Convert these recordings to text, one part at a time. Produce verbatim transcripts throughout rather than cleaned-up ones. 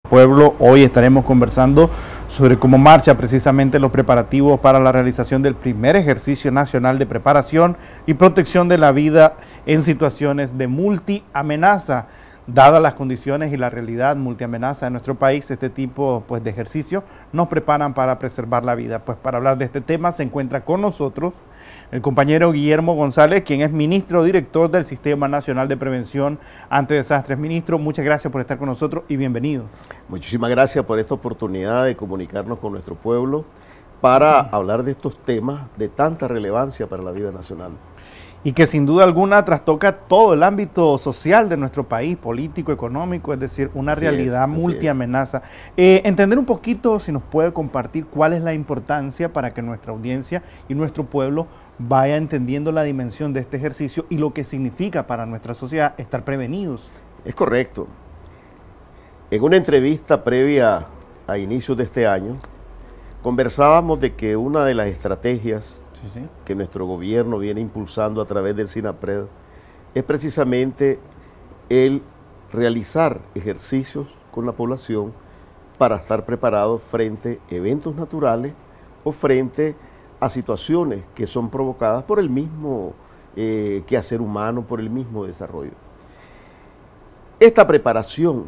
Pueblo, hoy estaremos conversando sobre cómo marcha precisamente los preparativos para la realización del primer ejercicio nacional de preparación y protección de la vida en situaciones de multiamenaza. Dadas las condiciones y la realidad multiamenaza de nuestro país, este tipo pues, de ejercicios nos preparan para preservar la vida. Pues para hablar de este tema se encuentra con nosotros el compañero Guillermo González, quien es ministro director del Sistema Nacional de Prevención ante Desastres. Ministro, muchas gracias por estar con nosotros y bienvenido. Muchísimas gracias por esta oportunidad de comunicarnos con nuestro pueblo para uh-huh. hablar de estos temas de tanta relevancia para la vida nacional. Y que sin duda alguna trastoca todo el ámbito social de nuestro país, político, económico, es decir, una así realidad es, multiamenaza. Eh, entender un poquito, si nos puede compartir cuál es la importancia para que nuestra audiencia y nuestro pueblo vaya entendiendo la dimensión de este ejercicio y lo que significa para nuestra sociedad estar prevenidos. Es correcto. En una entrevista previa a inicios de este año, conversábamos de que una de las estrategias Sí, sí. que nuestro gobierno viene impulsando a través del SINAPRED es precisamente el realizar ejercicios con la población para estar preparados frente a eventos naturales o frente a situaciones que son provocadas por el mismo eh, quehacer humano, por el mismo desarrollo. Esta preparación,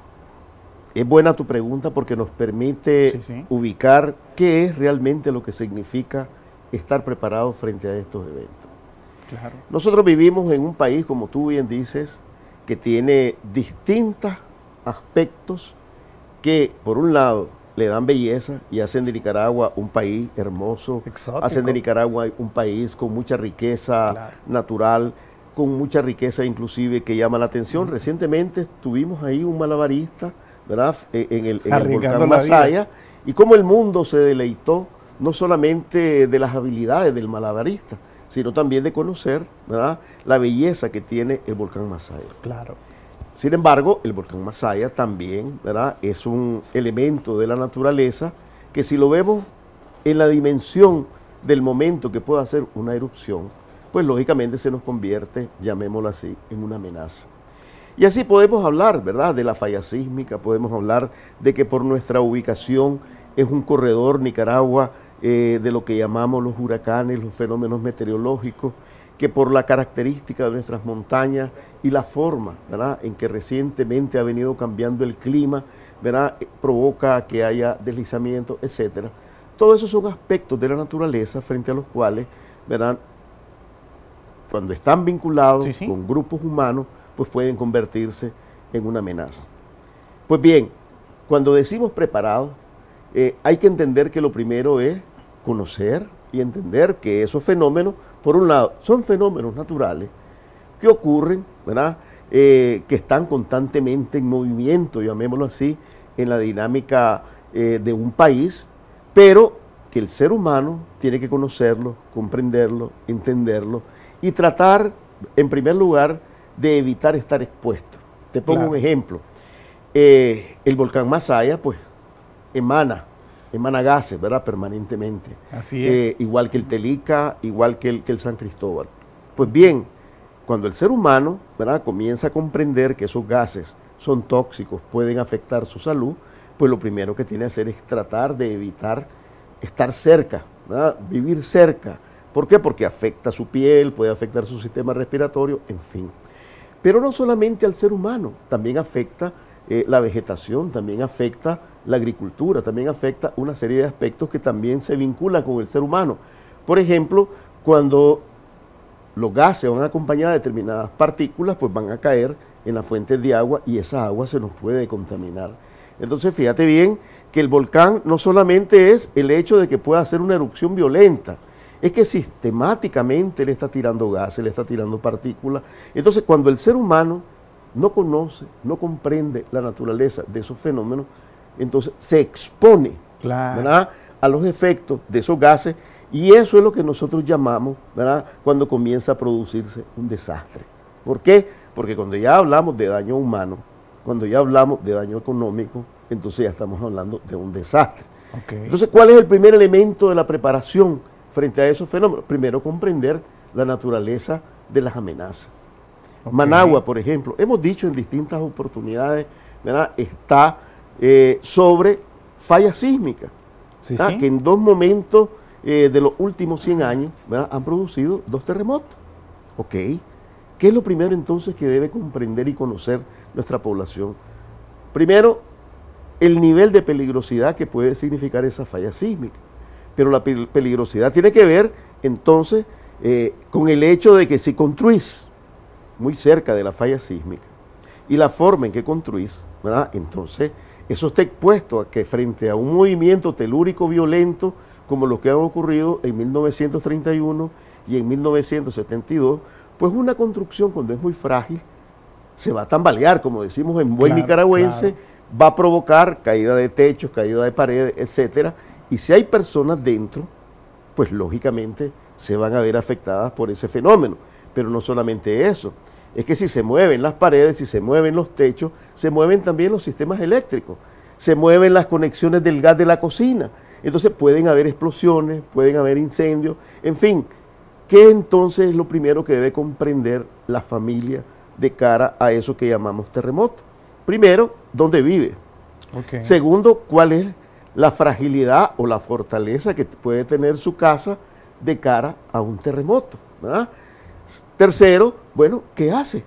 es buena tu pregunta porque nos permite sí, sí. ubicar qué es realmente lo que significa estar preparados frente a estos eventos. Claro. Nosotros vivimos en un país, como tú bien dices, que tiene distintos aspectos que, por un lado, le dan belleza y hacen de Nicaragua un país hermoso, exótico. Hacen de Nicaragua un país con mucha riqueza claro. natural, con mucha riqueza inclusive que llama la atención. Uh-huh. Recientemente tuvimos ahí un malabarista, ¿verdad?, en el, en el volcán Masaya, y cómo el mundo se deleitó no solamente de las habilidades del malabarista, sino también de conocer, ¿verdad?, la belleza que tiene el volcán Masaya. Claro. Sin embargo, el volcán Masaya también, ¿verdad?, es un elemento de la naturaleza que si lo vemos en la dimensión del momento que pueda hacer una erupción, pues lógicamente se nos convierte, llamémoslo así, en una amenaza. Y así podemos hablar, ¿verdad?, de la falla sísmica, podemos hablar de que por nuestra ubicación es un corredor Nicaragua eh, de lo que llamamos los huracanes, los fenómenos meteorológicos, que por la característica de nuestras montañas y la forma, ¿verdad?, en que recientemente ha venido cambiando el clima, ¿verdad?, provoca que haya deslizamientos, etcétera. Todos esos son aspectos de la naturaleza frente a los cuales, ¿verdad?, cuando están vinculados sí, sí. con grupos humanos, pues pueden convertirse en una amenaza. Pues bien, cuando decimos preparados, eh, hay que entender que lo primero es conocer y entender que esos fenómenos, por un lado, son fenómenos naturales que ocurren, ¿verdad?, eh, que están constantemente en movimiento, llamémoslo así, en la dinámica eh, de un país, pero que el ser humano tiene que conocerlo, comprenderlo, entenderlo y tratar, en primer lugar, de evitar estar expuesto. Te pongo claro. un ejemplo. Eh, el volcán Masaya, pues, emana, emana gases, ¿verdad?, permanentemente. Así es. Eh, igual que el Telica, igual que el, que el San Cristóbal. Pues bien, cuando el ser humano, ¿verdad?, comienza a comprender que esos gases son tóxicos, pueden afectar su salud, pues lo primero que tiene que hacer es tratar de evitar estar cerca, ¿verdad?, vivir cerca. ¿Por qué? Porque afecta su piel, puede afectar su sistema respiratorio, en fin. Pero no solamente al ser humano, también afecta eh, la vegetación, también afecta la agricultura, también afecta una serie de aspectos que también se vinculan con el ser humano. Por ejemplo, cuando los gases van acompañados de determinadas partículas, pues van a caer en las fuentes de agua y esa agua se nos puede contaminar. Entonces, fíjate bien que el volcán no solamente es el hecho de que pueda hacer una erupción violenta, es que sistemáticamente le está tirando gases, le está tirando partículas. Entonces, cuando el ser humano no conoce, no comprende la naturaleza de esos fenómenos, entonces se expone claro. ¿verdad?, a los efectos de esos gases y eso es lo que nosotros llamamos, ¿verdad?, cuando comienza a producirse un desastre. ¿Por qué? Porque cuando ya hablamos de daño humano, cuando ya hablamos de daño económico, entonces ya estamos hablando de un desastre. Okay. Entonces, ¿cuál es el primer elemento de la preparación frente a esos fenómenos? Primero, comprender la naturaleza de las amenazas. Okay. Managua, por ejemplo, hemos dicho en distintas oportunidades, ¿verdad?, está eh, sobre falla sísmica, Sí, ¿ah? sí. que en dos momentos eh, de los últimos cien años, ¿verdad?, han producido dos terremotos. Ok, ¿qué es lo primero entonces que debe comprender y conocer nuestra población? Primero, el nivel de peligrosidad que puede significar esa falla sísmica. Pero la pe- peligrosidad tiene que ver entonces eh, con el hecho de que si construís muy cerca de la falla sísmica y la forma en que construís, ¿verdad?, entonces eso está expuesto a que frente a un movimiento telúrico violento como los que han ocurrido en mil novecientos treinta y uno y en mil novecientos setenta y dos, pues una construcción cuando es muy frágil se va a tambalear, como decimos en buen Claro, nicaragüense, claro. va a provocar caída de techos, caída de paredes, etcétera. Y si hay personas dentro, pues lógicamente se van a ver afectadas por ese fenómeno. Pero no solamente eso, es que si se mueven las paredes, si se mueven los techos, se mueven también los sistemas eléctricos, se mueven las conexiones del gas de la cocina. Entonces pueden haber explosiones, pueden haber incendios, en fin. ¿Qué entonces es lo primero que debe comprender la familia de cara a eso que llamamos terremoto? Primero, ¿dónde vive? Ok. Segundo, ¿cuál es la fragilidad o la fortaleza que puede tener su casa de cara a un terremoto? ¿Verdad? Tercero, bueno, ¿qué hace?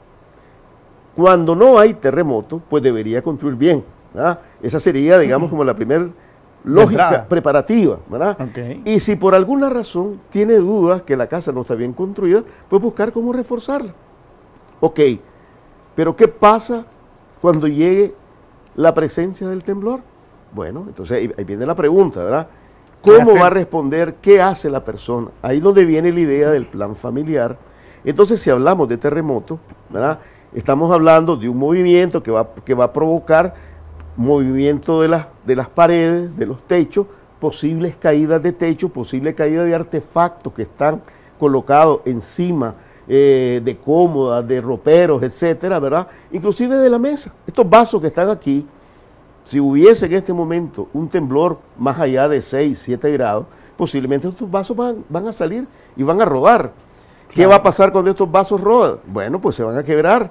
Cuando no hay terremoto, pues debería construir bien, ¿verdad? Esa sería, digamos, como la primera lógica entrada. preparativa, ¿verdad? Ok. Y si por alguna razón tiene dudas que la casa no está bien construida, pues buscar cómo reforzarla. Ok, pero ¿qué pasa cuando llegue la presencia del temblor? Bueno, entonces ahí, ahí viene la pregunta, ¿verdad? ¿Qué ¿Cómo hacer? va a responder? ¿Qué hace la persona? Ahí es donde viene la idea del plan familiar. Entonces, si hablamos de terremoto, ¿verdad?, estamos hablando de un movimiento que va, que va a provocar movimiento de las, de las paredes, de los techos, posibles caídas de techo, posible caída de artefactos que están colocados encima eh, de cómodas, de roperos, etcétera, ¿verdad? Inclusive de la mesa. Estos vasos que están aquí, si hubiese en este momento un temblor más allá de seis, siete grados, posiblemente estos vasos van, van a salir y van a rodar. ¿Qué Claro. va a pasar cuando estos vasos rodan? Bueno, pues se van a quebrar.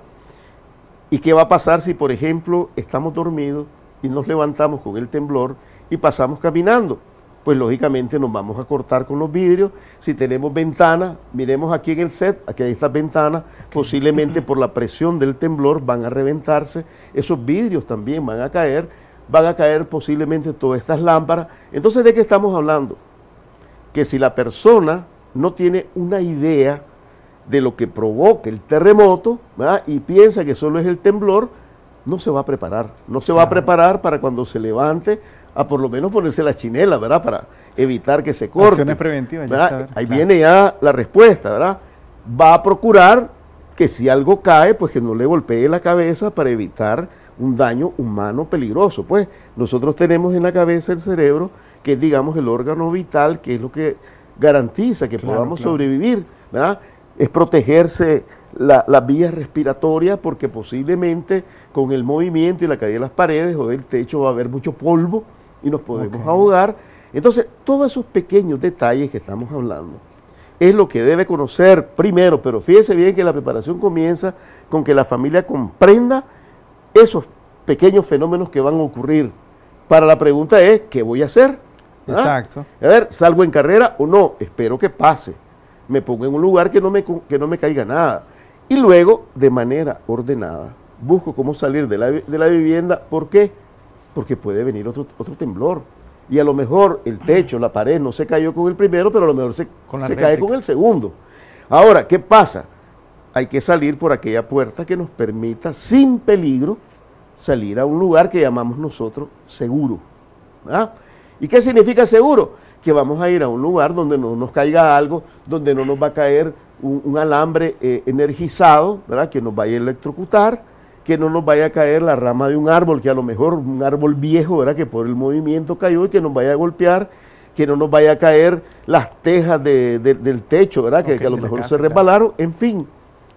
¿Y qué va a pasar si, por ejemplo, estamos dormidos y nos levantamos con el temblor y pasamos caminando? Pues lógicamente nos vamos a cortar con los vidrios. Si tenemos ventanas, miremos aquí en el set, aquí hay estas ventanas, posiblemente por la presión del temblor van a reventarse, esos vidrios también van a caer, van a caer posiblemente todas estas lámparas. Entonces, ¿de qué estamos hablando? Que si la persona no tiene una idea de lo que provoca el terremoto, ¿verdad?, y piensa que solo es el temblor, no se va a preparar. No se va a Claro. preparar para cuando se levante, a por lo menos ponerse la chinela, ¿verdad?, para evitar que se corte. Acciones preventivas, ya ¿verdad? saber, Ahí claro. viene ya la respuesta, ¿verdad? Va a procurar que si algo cae, pues que no le golpee la cabeza para evitar un daño humano peligroso. Pues nosotros tenemos en la cabeza el cerebro, que es, digamos, el órgano vital, que es lo que garantiza que Claro, podamos claro. sobrevivir, ¿verdad? Es protegerse la- las vías respiratorias, porque posiblemente con el movimiento y la caída de las paredes o del techo va a haber mucho polvo y nos podemos Ok. ahogar. Entonces, todos esos pequeños detalles que estamos hablando es lo que debe conocer primero, pero fíjese bien que la preparación comienza con que la familia comprenda esos pequeños fenómenos que van a ocurrir. Para la pregunta es, ¿qué voy a hacer? ¿Ah? Exacto. A ver, ¿salgo en carrera o no? Espero que pase. Me pongo en un lugar que no me, co- que no me caiga nada. Y luego, de manera ordenada, busco cómo salir de la, vi- de la vivienda. ¿Por qué? Porque puede venir otro, otro temblor. Y a lo mejor el techo, la pared no se cayó con el primero, pero a lo mejor se, Con la se cae réplica. con el segundo. Ahora, ¿qué pasa? Hay que salir por aquella puerta que nos permita, sin peligro, salir a un lugar que llamamos nosotros seguro. ¿Ah? ¿Y qué significa seguro? Que vamos a ir a un lugar donde no nos caiga algo, donde no nos va a caer un, un alambre eh, energizado, ¿verdad?, que nos vaya a electrocutar, que no nos vaya a caer la rama de un árbol, que a lo mejor un árbol viejo, ¿verdad?, que por el movimiento cayó y que nos vaya a golpear, que no nos vaya a caer las tejas de- de- del techo, ¿verdad?, que, Ok, que a lo de la mejor casa, se claro. resbalaron, en fin.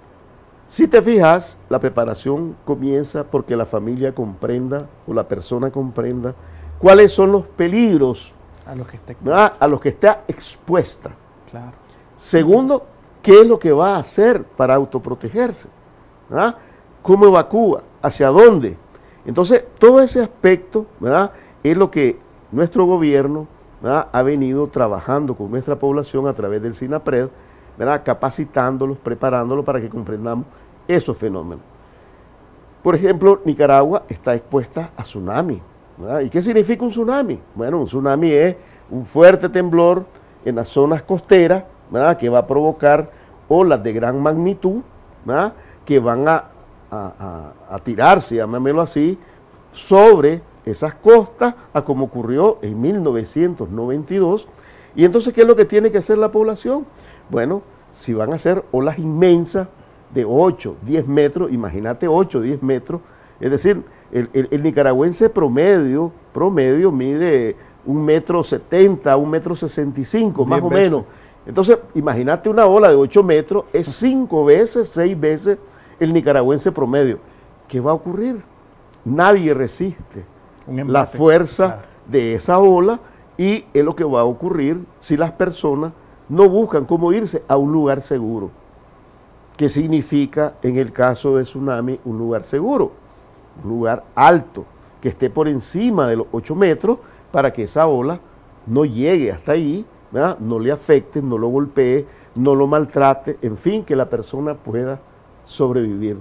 Si te fijas, la preparación comienza porque la familia comprenda o la persona comprenda cuáles son los peligros, A los que esté. ¿verdad?, a los que está expuesta. Claro. Segundo, ¿qué es lo que va a hacer para autoprotegerse? ¿Ah? ¿Cómo evacúa? ¿Hacia dónde? Entonces, todo ese aspecto, ¿verdad?, es lo que nuestro gobierno, ¿verdad?, ha venido trabajando con nuestra población a través del SINAPRED, ¿verdad?, capacitándolos, preparándolos para que comprendamos esos fenómenos. Por ejemplo, Nicaragua está expuesta a tsunami, ¿verdad? ¿Y qué significa un tsunami? Bueno, un tsunami es un fuerte temblor en las zonas costeras, ¿verdad?, que va a provocar olas de gran magnitud, ¿verdad?, que van a, a, a, a tirarse, llamémoslo así, sobre esas costas, a como ocurrió en mil novecientos noventa y dos. Y entonces, ¿qué es lo que tiene que hacer la población? Bueno, si van a ser olas inmensas de ocho, diez metros, imagínate ocho, diez metros, es decir, el, el, el nicaragüense promedio, promedio mide un metro setenta, un metro sesenta y cinco, más o menos. Entonces, imagínate una ola de ocho metros, es cinco veces, seis veces el nicaragüense promedio. ¿Qué va a ocurrir? Nadie resiste la fuerza claro. de esa ola, y es lo que va a ocurrir si las personas no buscan cómo irse a un lugar seguro. ¿Qué significa en el caso de tsunami un lugar seguro? Un lugar alto, que esté por encima de los ocho metros, para que esa ola no llegue hasta ahí, ¿verdad?, no le afecte, no lo golpee, no lo maltrate, en fin, que la persona pueda sobrevivir.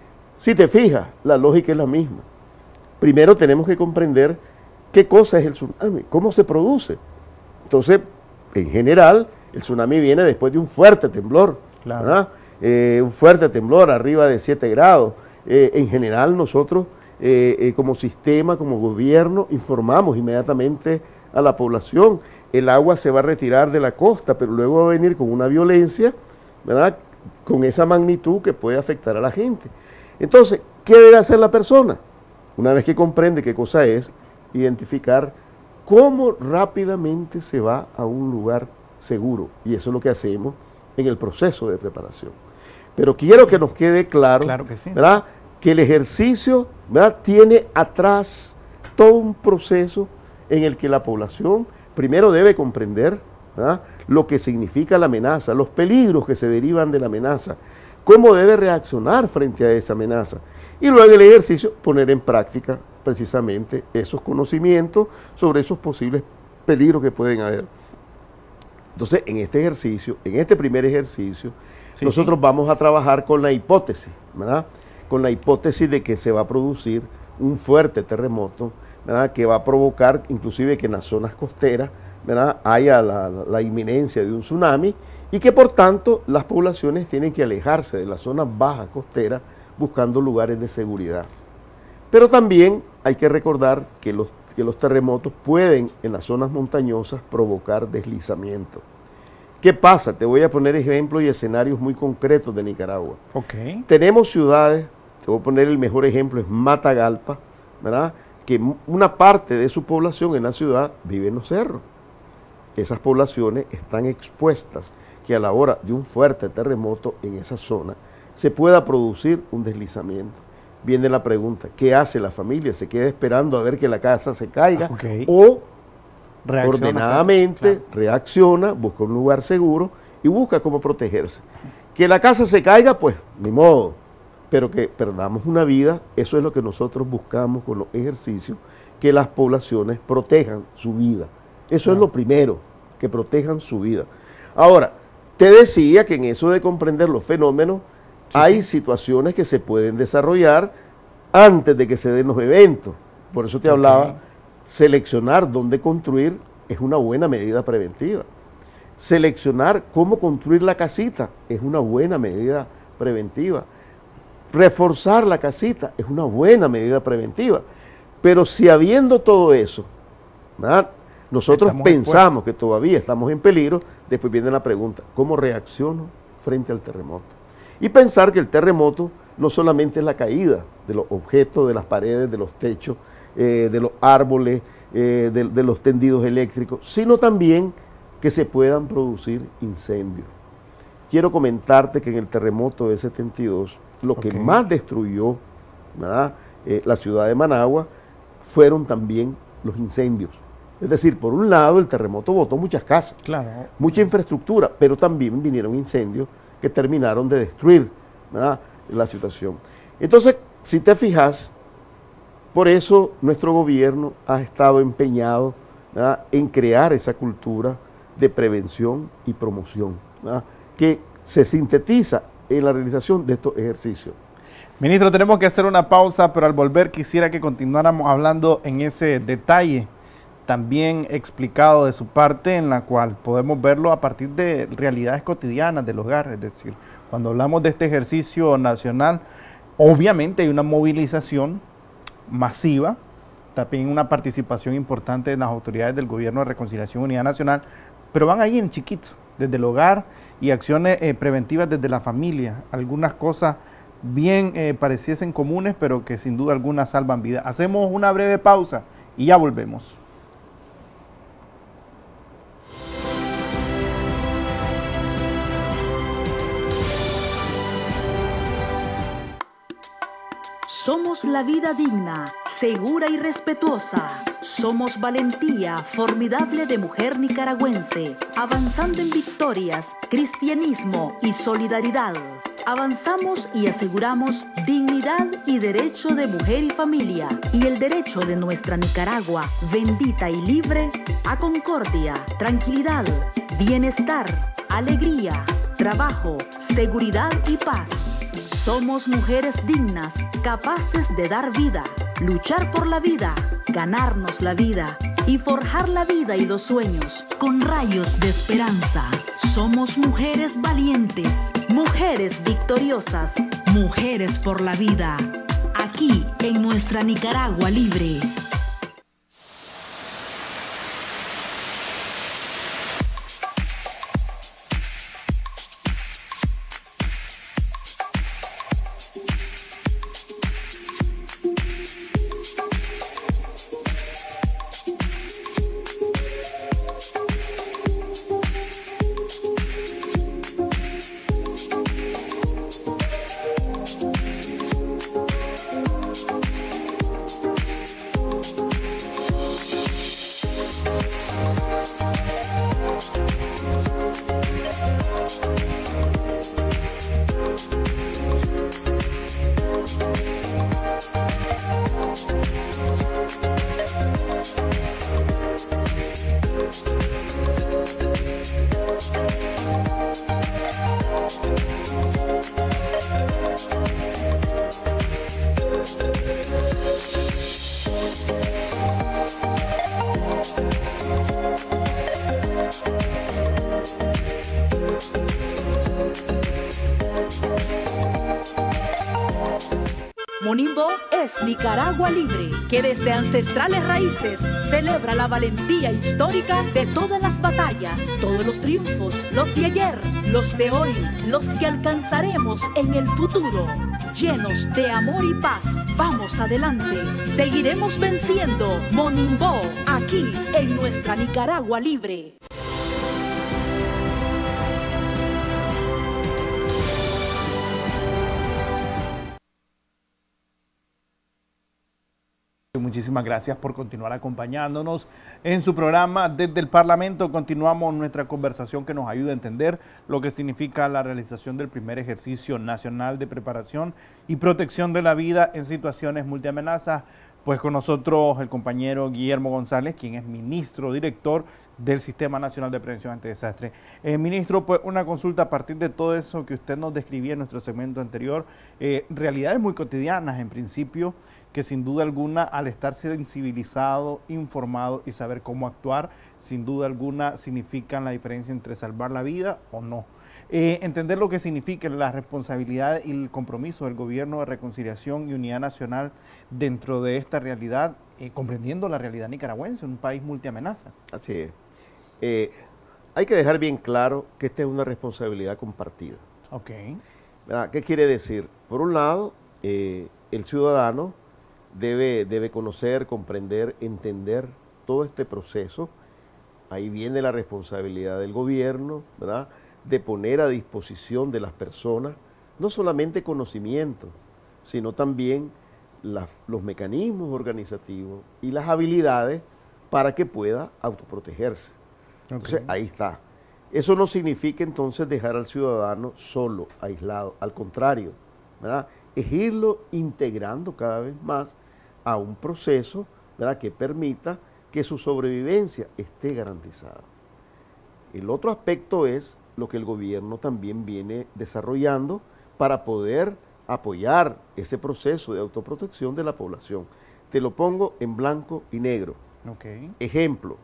Si te fijas, la lógica es la misma. Primero tenemos que comprender qué cosa es el tsunami, cómo se produce. Entonces, en general, el tsunami viene después de un fuerte temblor, claro. ¿verdad? Eh, un fuerte temblor arriba de siete grados. Eh, en general, nosotros eh, eh, como sistema, como gobierno, informamos inmediatamente a la población. El agua se va a retirar de la costa, pero luego va a venir con una violencia, ¿verdad?, con esa magnitud que puede afectar a la gente. Entonces, ¿qué debe hacer la persona? Una vez que comprende qué cosa es, identificar cómo rápidamente se va a un lugar seguro. Y eso es lo que hacemos en el proceso de preparación. Pero quiero que nos quede claro, claro que sí. ¿verdad?, que el ejercicio, ¿verdad?, tiene atrás todo un proceso en el que la población primero debe comprender, ¿verdad?, lo que significa la amenaza, los peligros que se derivan de la amenaza, cómo debe reaccionar frente a esa amenaza. Y luego el ejercicio, poner en práctica precisamente esos conocimientos sobre esos posibles peligros que pueden haber. Entonces, en este ejercicio, en este primer ejercicio, sí, nosotros sí. vamos a trabajar con la hipótesis, ¿verdad?, con la hipótesis de que se va a producir un fuerte terremoto, ¿verdad?, que va a provocar inclusive que en las zonas costeras, ¿verdad?, haya la, la, la inminencia de un tsunami, y que por tanto las poblaciones tienen que alejarse de las zonas bajas costeras buscando lugares de seguridad. Pero también hay que recordar que los, que los terremotos pueden en las zonas montañosas provocar deslizamiento. ¿Qué pasa? Te voy a poner ejemplos y escenarios muy concretos de Nicaragua. Okay. Tenemos ciudades, te voy a poner el mejor ejemplo, es Matagalpa, ¿verdad?, que una parte de su población en la ciudad vive en los cerros. Esas poblaciones están expuestas que a la hora de un fuerte terremoto en esa zona se pueda producir un deslizamiento. Viene la pregunta, ¿qué hace la familia? ¿Se queda esperando a ver que la casa se caiga? Okay. ¿O reacciona, ordenadamente claro. reacciona, busca un lugar seguro y busca cómo protegerse? Que la casa se caiga, pues, ni modo, pero que perdamos una vida, eso es lo que nosotros buscamos con los ejercicios, que las poblaciones protejan su vida. Eso claro. es lo primero, que protejan su vida. Ahora, te decía que en eso de comprender los fenómenos, sí, hay sí. situaciones que se pueden desarrollar antes de que se den los eventos. Por eso te okay. hablaba, seleccionar dónde construir es una buena medida preventiva. Seleccionar cómo construir la casita es una buena medida preventiva. Reforzar la casita es una buena medida preventiva. Pero si habiendo todo eso, ¿verdad?, nosotros estamos pensamos que todavía estamos en peligro, después viene la pregunta, ¿cómo reacciono frente al terremoto? Y pensar que el terremoto no solamente es la caída de los objetos, de las paredes, de los techos, eh, de los árboles, eh, de, de los tendidos eléctricos, sino también que se puedan producir incendios. Quiero comentarte que en el terremoto de setenta y dos, lo okay. que más destruyó, ¿verdad?, eh, la ciudad de Managua fueron también los incendios. Es decir, por un lado el terremoto botó muchas casas, claro. mucha infraestructura, pero también vinieron incendios que terminaron de destruir, ¿verdad?, la situación. Entonces, si te fijas, Por eso nuestro gobierno ha estado empeñado, ¿verdad?, en crear esa cultura de prevención y promoción, ¿verdad?, que se sintetiza en la realización de estos ejercicios. Ministro, tenemos que hacer una pausa, pero al volver quisiera que continuáramos hablando en ese detalle también explicado de su parte, en la cual podemos verlo a partir de realidades cotidianas del hogar. Es decir, cuando hablamos de este ejercicio nacional, obviamente hay una movilización masiva, también una participación importante de las autoridades del Gobierno de Reconciliación y Unidad Nacional, pero van ahí en chiquito, desde el hogar y acciones eh, preventivas desde la familia. Algunas cosas bien eh, pareciesen comunes, pero que sin duda alguna salvan vida. Hacemos una breve pausa y ya volvemos. Somos la vida digna, segura y respetuosa. Somos valentía formidable de mujer nicaragüense, avanzando en victorias, cristianismo y solidaridad. Avanzamos y aseguramos dignidad y derecho de mujer y familia, y el derecho de nuestra Nicaragua, bendita y libre, a concordia, tranquilidad, bienestar, alegría, trabajo, seguridad y paz. Somos mujeres dignas, capaces de dar vida, luchar por la vida, ganarnos la vida y forjar la vida y los sueños con rayos de esperanza. Somos mujeres valientes, mujeres victoriosas, mujeres por la vida, aquí en nuestra Nicaragua libre. Monimbo es Nicaragua libre, que desde ancestrales raíces celebra la valentía histórica de todas las batallas, todos los triunfos, los de ayer, los de hoy, los que alcanzaremos en el futuro. Llenos de amor y paz, vamos adelante, seguiremos venciendo. Monimbo, aquí en nuestra Nicaragua libre. Muchísimas gracias por continuar acompañándonos en su programa Desde el Parlamento. Continuamos nuestra conversación que nos ayuda a entender lo que significa la realización del primer ejercicio nacional de preparación y protección de la vida en situaciones multiamenazas. Pues con nosotros el compañero Guillermo González, quien es ministro director del Sistema Nacional de Prevención ante Desastres. Eh, ministro, pues una consulta a partir de todo eso que usted nos describía en nuestro segmento anterior, eh, realidades muy cotidianas en principio, que sin duda alguna al estar sensibilizado, informado y saber cómo actuar, sin duda alguna significan la diferencia entre salvar la vida o no. Eh, entender lo que significa la responsabilidad y el compromiso del Gobierno de Reconciliación y Unidad Nacional dentro de esta realidad, eh, comprendiendo la realidad nicaragüense, un país multiamenaza. Así es. Eh, hay que dejar bien claro que esta es una responsabilidad compartida. Ok. ¿Verdad? ¿Qué quiere decir? Por un lado, eh, el ciudadano debe, debe conocer, comprender, entender todo este proceso. Ahí viene la responsabilidad del gobierno, ¿verdad?, de poner a disposición de las personas no solamente conocimiento, sino también la, los mecanismos organizativos y las habilidades para que pueda autoprotegerse. Okay. Entonces, ahí está. Eso no significa entonces dejar al ciudadano solo, aislado. Al contrario, ¿verdad?, es irlo integrando cada vez más a un proceso, ¿verdad?, que permita que su sobrevivencia esté garantizada. El otro aspecto es lo que el gobierno también viene desarrollando para poder apoyar ese proceso de autoprotección de la población. Te lo pongo en blanco y negro. Okay. Ejemplo,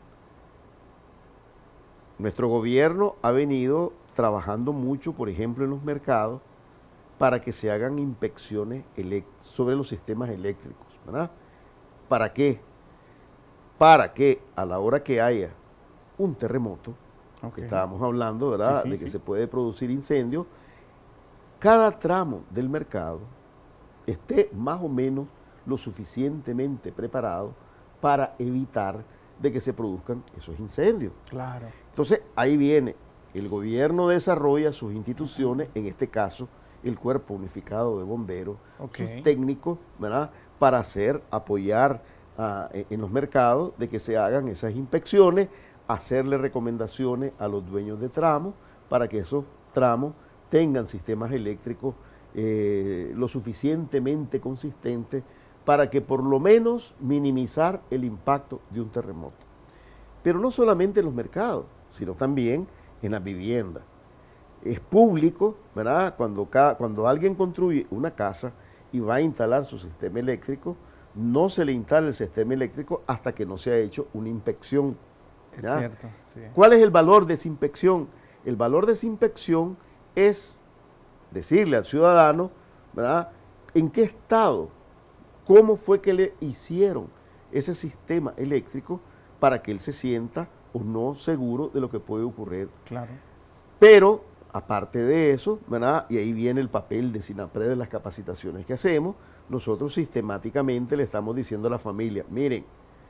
nuestro gobierno ha venido trabajando mucho, por ejemplo, en los mercados, para que se hagan inspecciones sobre los sistemas eléctricos, ¿verdad? ¿Para qué? Para que a la hora que haya un terremoto, Okay. que estábamos hablando, ¿verdad?, Sí, sí, de que sí. se puede producir incendio, cada tramo del mercado esté más o menos lo suficientemente preparado para evitar de que se produzcan esos incendios. Claro. Entonces, ahí viene, el gobierno desarrolla sus instituciones, en este caso, el Cuerpo Unificado de Bomberos, Okay. sus técnicos, ¿verdad?, para hacer, apoyar uh, en los mercados de que se hagan esas inspecciones, hacerle recomendaciones a los dueños de tramos para que esos tramos tengan sistemas eléctricos eh, lo suficientemente consistentes para que por lo menos minimizar el impacto de un terremoto. Pero no solamente en los mercados, sino también en las viviendas. Es público, ¿verdad?, cuando, cada, cuando alguien construye una casa y va a instalar su sistema eléctrico, no se le instala el sistema eléctrico hasta que no se ha hecho una inspección. Es ¿ya? cierto, sí. ¿Cuál es el valor de esa inspección? El valor de esa inspección es decirle al ciudadano, ¿verdad?, en qué estado, cómo fue que le hicieron ese sistema eléctrico para que él se sienta o no seguro de lo que puede ocurrir. Claro. Pero, aparte de eso, ¿verdad?, y ahí viene el papel de SINAPRED de las capacitaciones que hacemos, nosotros sistemáticamente le estamos diciendo a la familia, miren,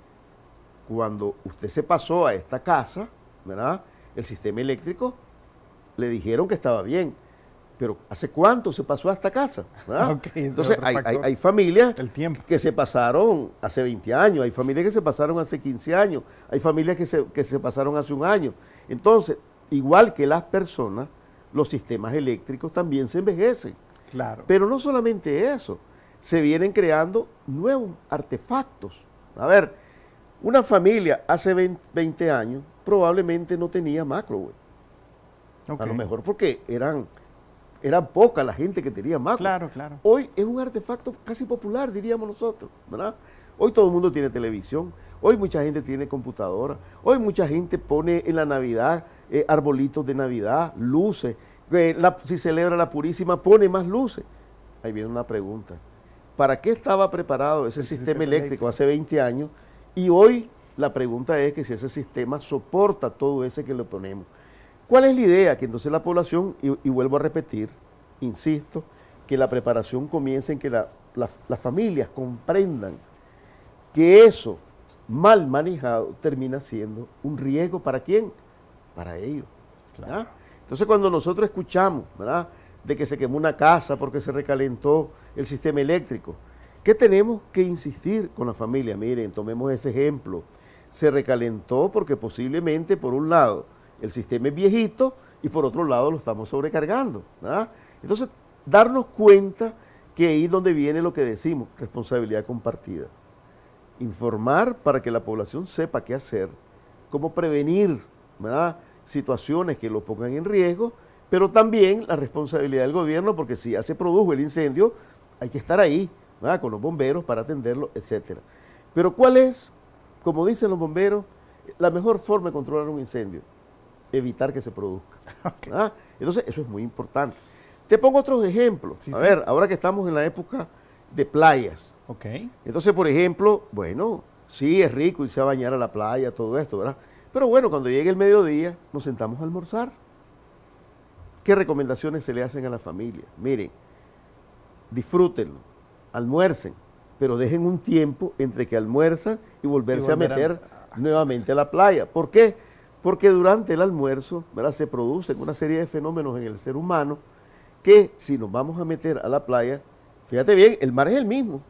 cuando usted se pasó a esta casa, ¿verdad?, el sistema eléctrico le dijeron que estaba bien, pero ¿hace cuánto se pasó a esta casa? Okay, entonces hay, hay, hay familias el tiempo. que se pasaron hace veinte años, hay familias que se pasaron hace quince años, hay familias que se, que se pasaron hace un año. Entonces, igual que las personas, los sistemas eléctricos también se envejecen. Claro. Pero no solamente eso, se vienen creando nuevos artefactos. A ver, una familia hace veinte años probablemente no tenía microwave. Okay. A lo mejor porque eran, eran poca la gente que tenía microwave. Claro, claro. Hoy es un artefacto casi popular, diríamos nosotros, ¿verdad? Hoy todo el mundo tiene televisión, hoy mucha gente tiene computadora, hoy mucha gente pone en la Navidad eh, arbolitos de Navidad, luces. Eh, la, si celebra la Purísima, pone más luces. Ahí viene una pregunta. ¿Para qué estaba preparado ese sistema, sistema eléctrico, eléctrico hace veinte años? Y hoy la pregunta es que si ese sistema soporta todo ese que le ponemos. ¿Cuál es la idea? Que entonces la población, y, y vuelvo a repetir, insisto, que la preparación comience en que la, la, las familias comprendan que eso, mal manejado, termina siendo un riesgo ¿para quién? Para ellos. Claro. Entonces cuando nosotros escuchamos, ¿verdad?, de que se quemó una casa porque se recalentó el sistema eléctrico, ¿qué tenemos que insistir con la familia? Miren, tomemos ese ejemplo. Se recalentó porque posiblemente, por un lado, el sistema es viejito y por otro lado lo estamos sobrecargando, ¿verdad? Entonces, darnos cuenta que ahí es donde viene lo que decimos, responsabilidad compartida. Informar para que la población sepa qué hacer, cómo prevenir, ¿verdad?, situaciones que lo pongan en riesgo, pero también la responsabilidad del gobierno, porque si ya se produjo el incendio, hay que estar ahí, ¿verdad?, con los bomberos para atenderlo, etcétera. Pero ¿cuál es, como dicen los bomberos, la mejor forma de controlar un incendio? Evitar que se produzca. Okay. ¿Ah? Entonces, eso es muy importante. Te pongo otros ejemplos. Sí, a sí. ver, ahora que estamos en la época de playas. Okay. Entonces, por ejemplo, bueno, sí es rico irse a bañar a la playa, todo esto, ¿verdad? Pero bueno, cuando llegue el mediodía, nos sentamos a almorzar. ¿Qué recomendaciones se le hacen a la familia? Miren, disfrútenlo, almuercen, pero dejen un tiempo entre que almuerzan y volverse y a meter a... nuevamente a la playa. ¿Por qué? Porque durante el almuerzo, ¿verdad?, se producen una serie de fenómenos en el ser humano que si nos vamos a meter a la playa, fíjate bien, el mar es el mismo,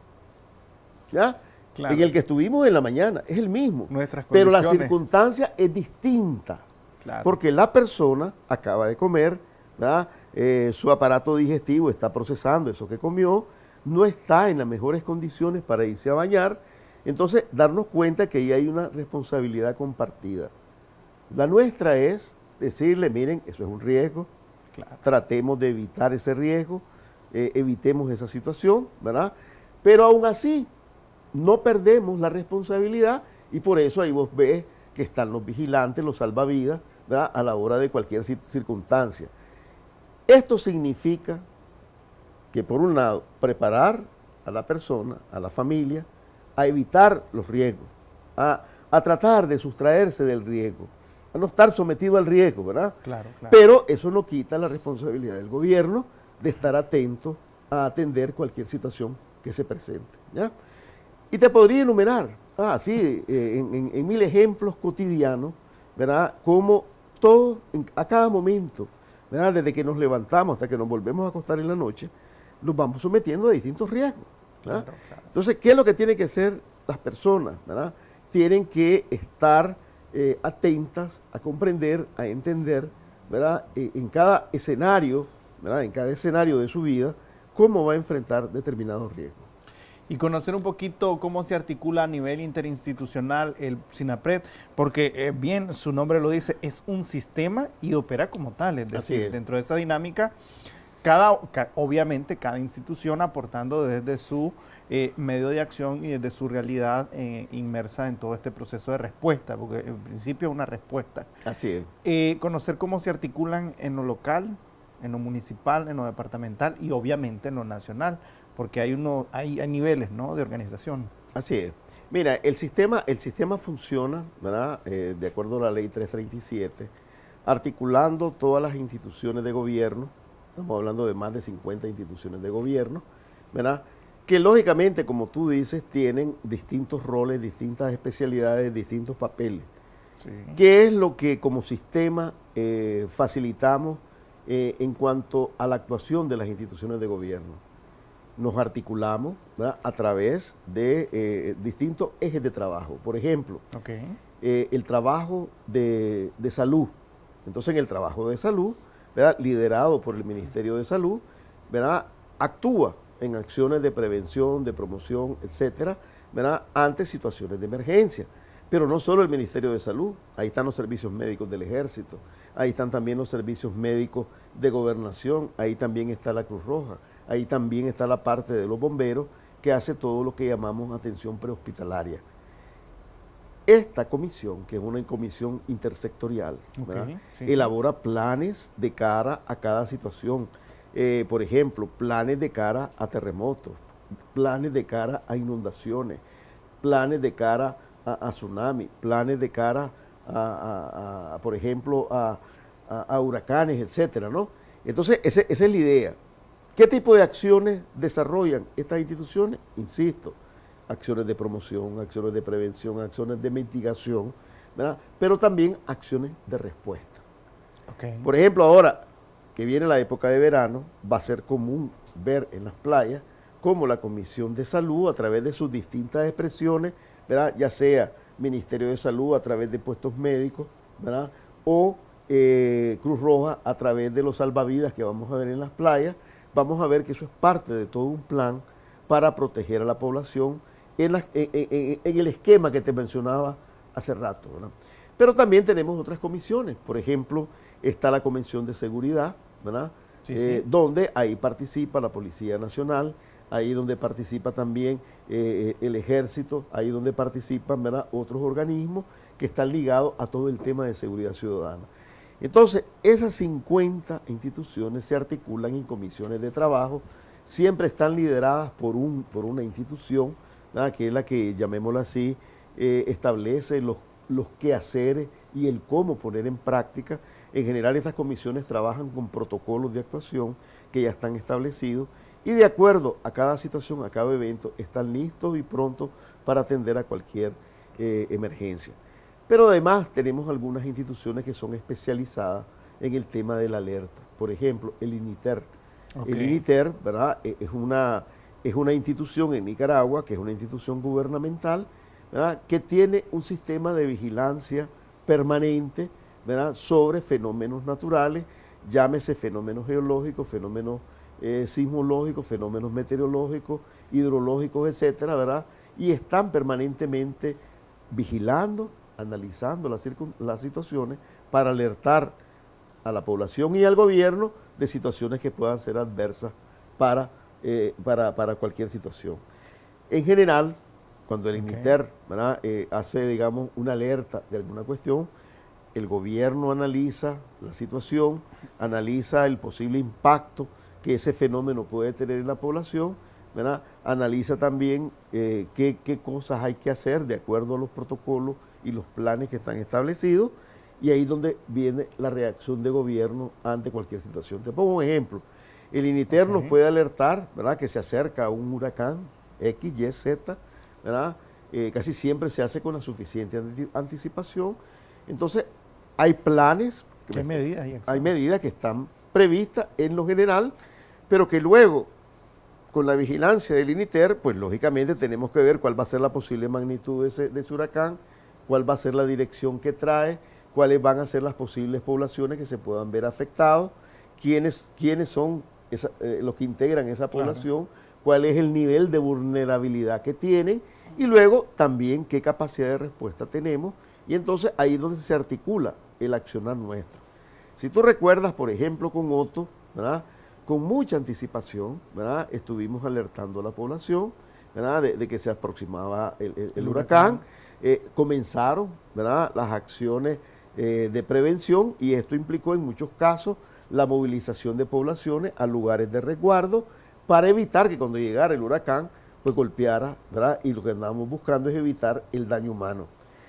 ¿ya? Claro. En el que estuvimos en la mañana, es el mismo, pero la circunstancia es distinta, claro, porque la persona acaba de comer, ¿verdad?, eh, su aparato digestivo está procesando eso que comió, no está en las mejores condiciones para irse a bañar, entonces darnos cuenta que ahí hay una responsabilidad compartida. La nuestra es decirle, miren, eso es un riesgo, claro, tratemos de evitar ese riesgo, eh, evitemos esa situación, ¿verdad? Pero aún así, no perdemos la responsabilidad y por eso ahí vos ves que están los vigilantes, los salvavidas, ¿verdad?, a la hora de cualquier circunstancia. Esto significa que por un lado, preparar a la persona, a la familia, a evitar los riesgos, a, a tratar de sustraerse del riesgo, a no estar sometido al riesgo, ¿verdad? Claro, claro. Pero eso no quita la responsabilidad del gobierno de estar atento a atender cualquier situación que se presente, ¿ya? Y te podría enumerar, ah, sí, eh, en, en, en mil ejemplos cotidianos, ¿verdad?, como todo, en, a cada momento, ¿verdad?, desde que nos levantamos hasta que nos volvemos a acostar en la noche, nos vamos sometiendo a distintos riesgos, ¿verdad? Claro, claro. Entonces, ¿qué es lo que tienen que hacer las personas, ¿verdad? Tienen que estar eh, atentas a comprender, a entender, ¿verdad?, eh, en cada escenario, ¿verdad?, en cada escenario de su vida, cómo va a enfrentar determinados riesgos. Y conocer un poquito cómo se articula a nivel interinstitucional el SINAPRED, porque eh, bien su nombre lo dice, es un sistema y opera como tal, es decir, es. dentro de esa dinámica, cada, ca, obviamente cada institución aportando desde su eh, medio de acción y desde su realidad eh, inmersa en todo este proceso de respuesta, porque en principio es una respuesta. Así es. Eh, conocer cómo se articulan en lo local, en lo municipal, en lo departamental y obviamente en lo nacional, porque hay, uno, hay, hay niveles, ¿no?, de organización. Así es. Mira, el sistema, el sistema funciona, ¿verdad?, eh, de acuerdo a la ley trescientos treinta y siete, articulando todas las instituciones de gobierno, estamos hablando de más de cincuenta instituciones de gobierno, ¿verdad?, que lógicamente, como tú dices, tienen distintos roles, distintas especialidades, distintos papeles. Sí. ¿Qué es lo que como sistema eh, facilitamos eh, en cuanto a la actuación de las instituciones de gobierno? Nos articulamos, ¿verdad?, a través de eh, distintos ejes de trabajo. Por ejemplo, okay. eh, el trabajo de, de salud. Entonces, en el trabajo de salud, ¿verdad?, liderado por el Ministerio de Salud, ¿verdad?, actúa en acciones de prevención, de promoción, etcétera, ¿verdad?, ante situaciones de emergencia. Pero no solo el Ministerio de Salud, ahí están los servicios médicos del Ejército, ahí están también los servicios médicos de Gobernación, ahí también está la Cruz Roja, ahí también está la parte de los bomberos que hace todo lo que llamamos atención prehospitalaria. Esta comisión, que es una comisión intersectorial, okay, sí, elabora sí. planes de cara a cada situación. Eh, por ejemplo, planes de cara a terremotos, planes de cara a inundaciones, planes de cara a, a tsunami, planes de cara a, a, a por ejemplo, a, a, a huracanes, etcétera, ¿no? Entonces, ese, esa es la idea. ¿Qué tipo de acciones desarrollan estas instituciones? Insisto, acciones de promoción, acciones de prevención, acciones de mitigación, ¿verdad?, pero también acciones de respuesta. Okay. Por ejemplo, ahora que viene la época de verano, va a ser común ver en las playas cómo la Comisión de Salud, a través de sus distintas expresiones, ¿verdad?, ya sea Ministerio de Salud a través de puestos médicos, ¿verdad?, o eh, Cruz Roja a través de los salvavidas que vamos a ver en las playas, vamos a ver que eso es parte de todo un plan para proteger a la población en, la, en, en, en el esquema que te mencionaba hace rato, ¿verdad? Pero también tenemos otras comisiones, por ejemplo, está la Comisión de Seguridad, ¿verdad?, sí, eh, sí. donde ahí participa la Policía Nacional, ahí donde participa también eh, el Ejército, ahí donde participan, ¿verdad?, otros organismos que están ligados a todo el tema de seguridad ciudadana. Entonces, esas cincuenta instituciones se articulan en comisiones de trabajo, siempre están lideradas por, un, por una institución, ¿verdad?, que es la que, llamémosla así, eh, establece los, los quehaceres y el cómo poner en práctica. En general, estas comisiones trabajan con protocolos de actuación que ya están establecidos y de acuerdo a cada situación, a cada evento, están listos y prontos para atender a cualquier eh, emergencia. Pero además tenemos algunas instituciones que son especializadas en el tema de la alerta. Por ejemplo, el INITER. Okay. El INITER, ¿verdad?, es una, es una institución en Nicaragua, que es una institución gubernamental, ¿verdad?, que tiene un sistema de vigilancia permanente, ¿verdad?, sobre fenómenos naturales llámese fenómenos geológicos, fenómenos eh, sismológicos, fenómenos meteorológicos, hidrológicos, etcétera, ¿verdad? Y están permanentemente vigilando, analizando las, las situaciones para alertar a la población y al gobierno de situaciones que puedan ser adversas para, eh, para, para cualquier situación. En general, cuando el INITER okay. eh, hace, digamos, una alerta de alguna cuestión, el gobierno analiza la situación, analiza el posible impacto que ese fenómeno puede tener en la población, ¿verdad? Analiza también eh, qué, qué cosas hay que hacer de acuerdo a los protocolos y los planes que están establecidos, y ahí es donde viene la reacción de gobierno ante cualquier situación. Te pongo un ejemplo. El INITER okay. nos puede alertar, ¿verdad?, que se acerca un huracán X, Y, Z, ¿verdad? Eh, casi siempre se hace con la suficiente anticipación. Entonces, hay planes, que ¿Qué medidas hay? Hay medidas que están previstas en lo general, pero que luego, con la vigilancia del INITER, pues lógicamente tenemos que ver cuál va a ser la posible magnitud de ese, de ese huracán, cuál va a ser la dirección que trae, cuáles van a ser las posibles poblaciones que se puedan ver afectados, quiénes, quiénes son esa, eh, los que integran esa población, claro. cuál es el nivel de vulnerabilidad que tienen, y luego también qué capacidad de respuesta tenemos, y entonces ahí es donde se articula el accionar nuestro. Si tú recuerdas, por ejemplo, con Otto, ¿verdad?, con mucha anticipación, ¿verdad?, estuvimos alertando a la población, ¿verdad?, de, de que se aproximaba el, el, el huracán, eh, comenzaron, ¿verdad?, las acciones eh, de prevención, y esto implicó en muchos casos la movilización de poblaciones a lugares de resguardo para evitar que cuando llegara el huracán pues golpeara, ¿verdad?, y lo que andábamos buscando es evitar el daño humano.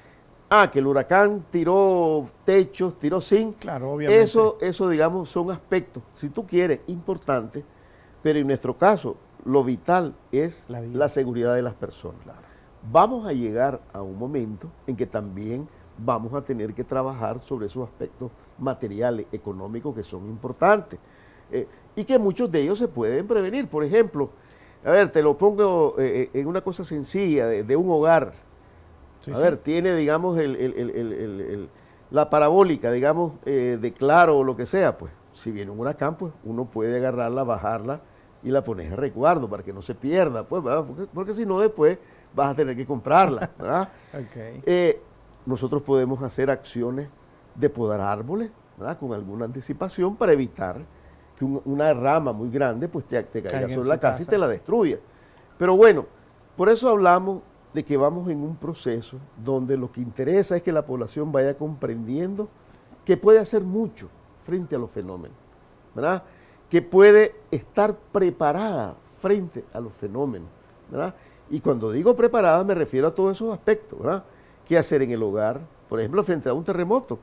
Ah, que el huracán tiró techos, tiró zinc, claro, obviamente. Eso, eso, digamos, son aspectos, si tú quieres, importantes, pero en nuestro caso, lo vital es la, la seguridad de las personas. Claro. Vamos a llegar a un momento en que también vamos a tener que trabajar sobre esos aspectos materiales, económicos, que son importantes, eh, y que muchos de ellos se pueden prevenir. Por ejemplo, a ver, te lo pongo eh, en una cosa sencilla, de, de un hogar. Sí, a sí. ver, tiene, digamos, el, el, el, el, el, el, la parabólica, digamos, eh, de Claro o lo que sea, pues, si viene un huracán, pues, uno puede agarrarla, bajarla y la pones en resguardo para que no se pierda, pues, ¿verdad? Porque, porque si no, después vas a tener que comprarla, ¿verdad? Okay. eh, nosotros podemos hacer acciones de podar árboles, ¿verdad?, con alguna anticipación para evitar que un, una rama muy grande, pues, te, te caiga sobre la casa, casa y te la destruya. Pero bueno, por eso hablamos de que vamos en un proceso donde lo que interesa es que la población vaya comprendiendo que puede hacer mucho frente a los fenómenos, ¿verdad?, que puede estar preparada frente a los fenómenos, ¿verdad? Y cuando digo preparada me refiero a todos esos aspectos, ¿verdad? ¿Qué hacer en el hogar? Por ejemplo, frente a un terremoto,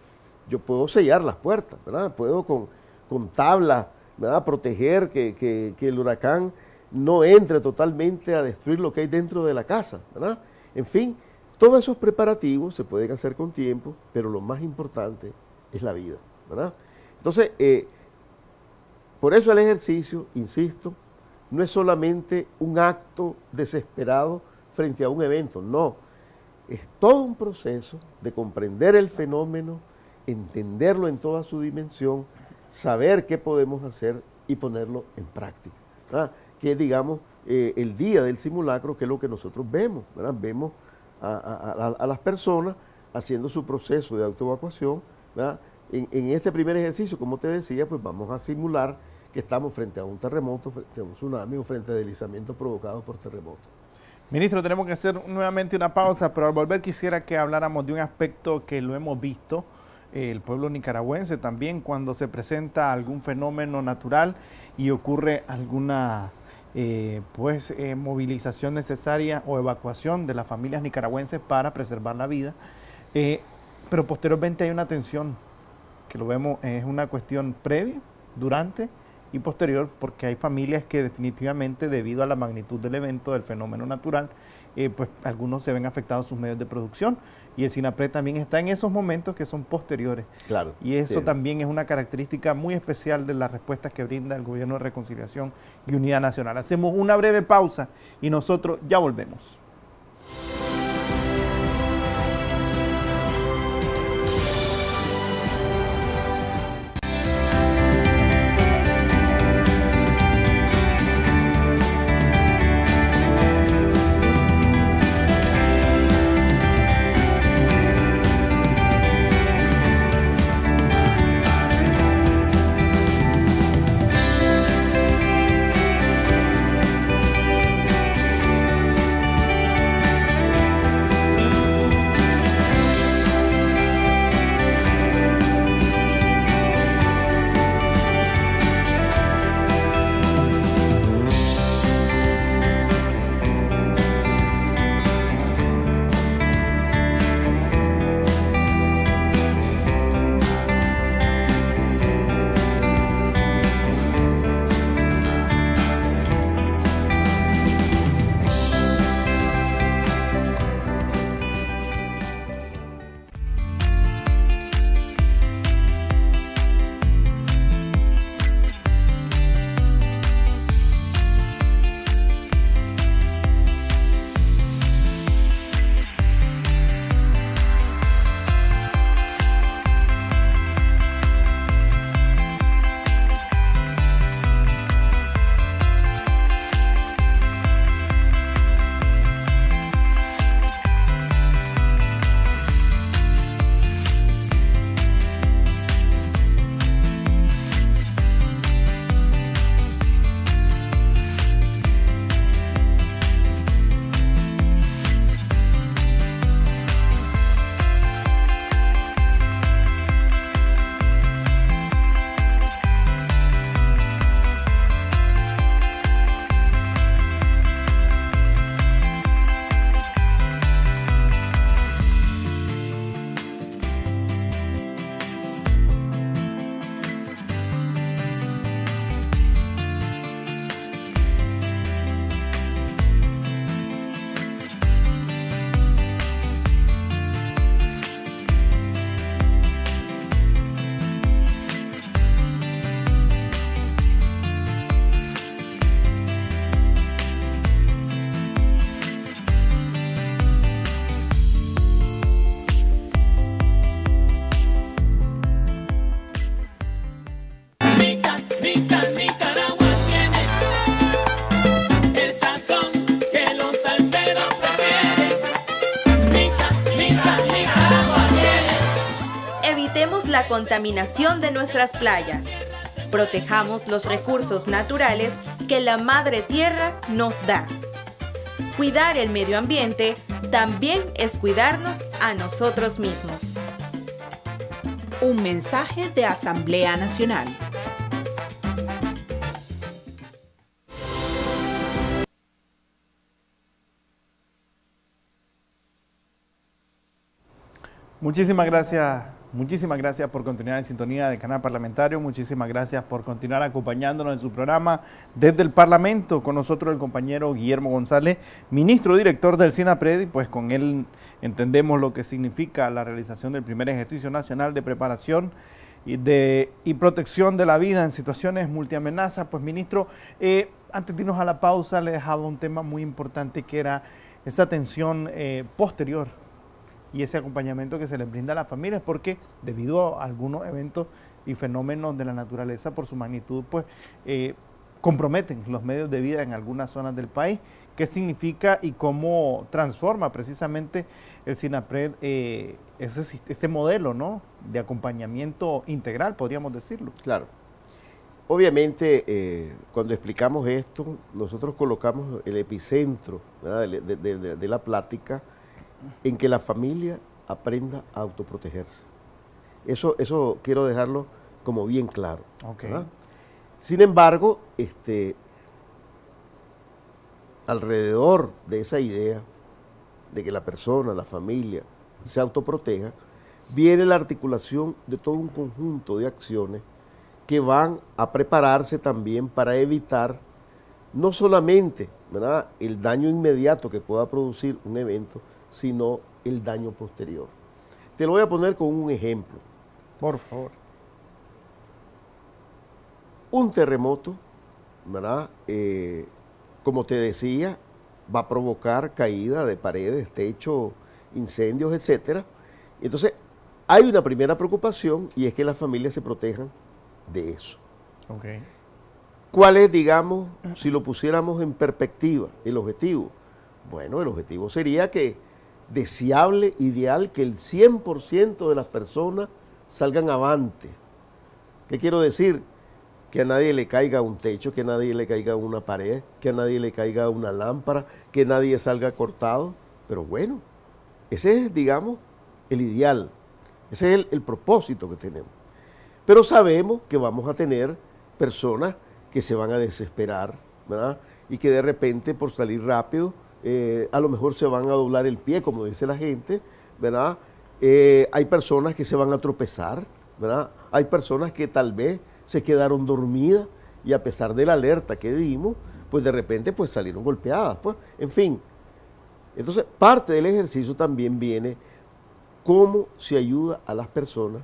yo puedo sellar las puertas, ¿verdad? Puedo con, con tablas, ¿verdad?, proteger que, que, que el huracán no entre totalmente a destruir lo que hay dentro de la casa, ¿verdad? En fin, todos esos preparativos se pueden hacer con tiempo, pero lo más importante es la vida, ¿verdad? Entonces, eh, por eso el ejercicio, insisto, no es solamente un acto desesperado frente a un evento, no, es todo un proceso de comprender el fenómeno, entenderlo en toda su dimensión, saber qué podemos hacer y ponerlo en práctica, ¿verdad?, que es, digamos, eh, el día del simulacro, que es lo que nosotros vemos, ¿verdad? Vemos a, a, a, a las personas haciendo su proceso de autoevacuación, ¿verdad? En, en este primer ejercicio, como te decía, pues vamos a simular que estamos frente a un terremoto, frente a un tsunami o frente a deslizamientos provocados por terremotos. Ministro, tenemos que hacer nuevamente una pausa, pero al volver quisiera que habláramos de un aspecto que lo hemos visto, eh, el pueblo nicaragüense también, cuando se presenta algún fenómeno natural y ocurre alguna eh, pues eh, movilización necesaria o evacuación de las familias nicaragüenses para preservar la vida, eh, pero posteriormente hay una tensión, que lo vemos, eh, es una cuestión previa, durante y posterior, porque hay familias que definitivamente, debido a la magnitud del evento, del fenómeno natural, eh, pues algunos se ven afectados sus medios de producción, y el SINAPRED también está en esos momentos que son posteriores. Claro. Y eso sí. también es una característica muy especial de las respuestas que brinda el Gobierno de Reconciliación y Unidad Nacional. Hacemos una breve pausa y nosotros ya volvemos. contaminación de nuestras playas. Protejamos los recursos naturales que la Madre Tierra nos da. Cuidar el medio ambiente también es cuidarnos a nosotros mismos. Un mensaje de Asamblea Nacional. Muchísimas gracias, muchísimas gracias por continuar en sintonía del canal parlamentario, muchísimas gracias por continuar acompañándonos en su programa desde el Parlamento, con nosotros el compañero Guillermo González, ministro director del SINAPRED, y pues con él entendemos lo que significa la realización del primer ejercicio nacional de preparación y, de, y protección de la vida en situaciones multiamenazas. Pues ministro, eh, antes de irnos a la pausa le dejaba un tema muy importante que era esa atención eh, posterior y ese acompañamiento que se les brinda a las familias, porque debido a algunos eventos y fenómenos de la naturaleza por su magnitud, pues eh, comprometen los medios de vida en algunas zonas del país. ¿Qué significa y cómo transforma precisamente el SINAPRED eh, ese, este modelo, ¿no?, de acompañamiento integral, podríamos decirlo? Claro. Obviamente, eh, cuando explicamos esto, nosotros colocamos el epicentro, ¿verdad?, de, de, de, de la plática en que la familia aprenda a autoprotegerse. Eso, eso quiero dejarlo como bien claro. Okay. ¿Verdad? Sin embargo, este, alrededor de esa idea de que la persona, la familia, se autoproteja, viene la articulación de todo un conjunto de acciones que van a prepararse también para evitar no solamente, ¿verdad?, el daño inmediato que pueda producir un evento, sino el daño posterior. Te lo voy a poner con un ejemplo. Por favor. Un terremoto, ¿verdad?, Eh, como te decía, va a provocar caída de paredes, techo, incendios, etcétera. Entonces, hay una primera preocupación y es que las familias se protejan de eso. Okay. ¿Cuál es, digamos, si lo pusiéramos en perspectiva, el objetivo? Bueno, el objetivo sería que deseable, ideal, que el cien por ciento de las personas salgan avante. ¿Qué quiero decir? Que a nadie le caiga un techo, que a nadie le caiga una pared, que a nadie le caiga una lámpara, que nadie salga cortado. Pero bueno, ese es, digamos, el ideal, ese es el, el propósito que tenemos. Pero sabemos que vamos a tener personas que se van a desesperar, ¿verdad?, y que de repente por salir rápido, Eh, a lo mejor se van a doblar el pie, como dice la gente, ¿verdad? Eh, hay personas que se van a tropezar, ¿verdad? Hay personas que tal vez se quedaron dormidas y a pesar de la alerta que dimos, pues de repente pues salieron golpeadas, pues, en fin. Entonces, parte del ejercicio también viene cómo se ayuda a las personas